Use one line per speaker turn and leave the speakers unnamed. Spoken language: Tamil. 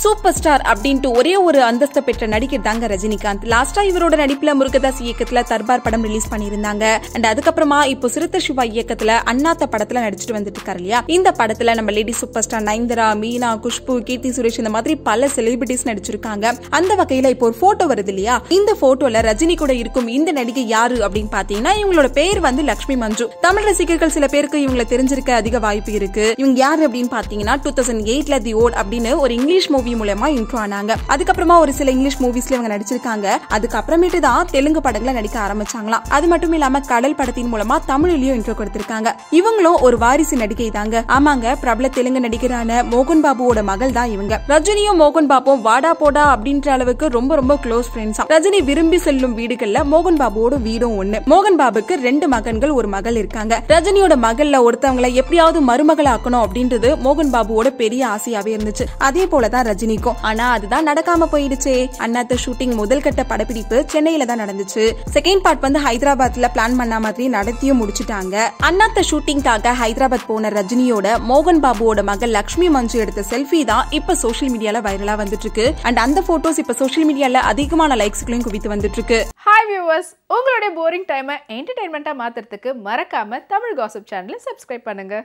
சூப்பர் ஸ்டார் அப்படின்ட்டு ஒரே ஒரு அந்தஸ்தை பெற்ற நடிகர் தாங்க ரஜினிகாந்த். லாஸ்டா இவரோட நடிப்புல முருகதாஸ் இயக்கத்துல தர்பார் படம் ரிலீஸ் பண்ணிருந்தாங்க. அண்ட் அதுக்கப்புறமா இப்போ சிறுத்தை சிவா இயக்கத்துல அண்ணாத்த படத்துல நடிச்சிட்டு வந்துட்டு இருக்காரு இல்லையா. இந்த படத்துல நம்ம lady super star Nayanthara, Meena, Khushbu, Keerthy Suresh இந்த மாதிரி பல செலிபிரிட்டிஸ் நடிச்சிருக்காங்க. அந்த வகையில இப்போ ஒரு போட்டோ வருது இல்லையா. இந்த போட்டோல ரஜினி கூட இருக்கும் இந்த நடிகை யாரு அப்படின்னு பாத்தீங்கன்னா இவங்களோட பேர் வந்து லக்ஷ்மி மஞ்சு. தமிழ் ரசிகர்கள் சில பேருக்கு இவங்களை தெரிஞ்சிருக்க அதிக வாய்ப்பு இருக்கு. இவங்க யாரு அப்படின்னு பாத்தீங்கன்னா 2008ல தி ஓல்ட் அப்படின்னு ஒரு இங்கிலீஷ் மூவி மூலமா இன்ட்ரோ ஆனாங்க. அதுக்கப்புறமா ஒரு சில இங்கிலீஷ் மூவிஸ்ல இவங்க நடிச்சிருக்காங்க. அதுக்கப்புறமேட்டு தான் தெலுங்கு படங்களை நடிக்க ஆரம்பிச்சாங்களாம். அது மட்டும் இல்லாம கடல் படத்தின் மூலமா தமிழ்லயும் இன்ட்ரோ கொடுத்திருக்காங்க. இவங்களும் ஒரு வாரிசு நடிகை தாங்க. ஆமாங்க, பிரபல தெலுங்கு நடிகரான மோகன் பாபுவோட மகள் தான் இவங்க. ரஜினியும் மோகன் பாபுவும் வாடா போடா அப்படின்ற அளவுக்கு ரொம்ப ரொம்ப க்ளோஸ் ஃப்ரெண்ட்ஸ். ரஜினி விரும்பி செல்லும் வீடுகள்ல மோகன் பாபுவோட வீடும் ஒண்ணு. மோகன் பாபுக்கு 2 மகன்கள், ஒரு மகள் இருக்காங்க. ரஜினியோட மகள்ல ஒருத்தவங்களை எப்படியாவது மருமகளாக்கணும் அப்படின்றது மோகன் பாபுவோட பெரிய ஆசையாவே இருந்துச்சு. அதே போலதான் ரஜினிக்கும். ஆனா அதுதான் நடக்காம போயிடுச்சே. அண்ணாத்த ஷூட்டிங் முதல் கட்ட படப்பிடிப்பு சென்னையில தான் நடந்துச்சு. செகண்ட் பார்ட் வந்து ஹைதராபாத்ல பிளான் பண்ண மாதிரி நடத்தியும் முடிச்சுட்டாங்க. அண்ணாத்த ஷூட்டிங்காக ஹைதராபாத் போன ரஜினியோட மோகன் பாபுவோட மகள் லக்ஷ்மி மஞ்சு எடுத்த செல்ஃபி தான் இப்ப சோஷியல் மீடியால வைரலா வந்துட்டு இருக்கு. அண்ட் அந்த போட்டோஸ் இப்ப சோஷியல் மீடியால அதிகமான லைக்ஸ்களையும் குவித்து வந்துட்டு இருக்கு.
ஹாய் வியூவர்ஸ், உங்களுடைய போரிங் டைமை என்டர்டைன்மெண்டா மாத்துறதுக்கு மறக்காம தமிழ் காசிப் சேனலை சப்ஸ்கிரைப் பண்ணுங்க.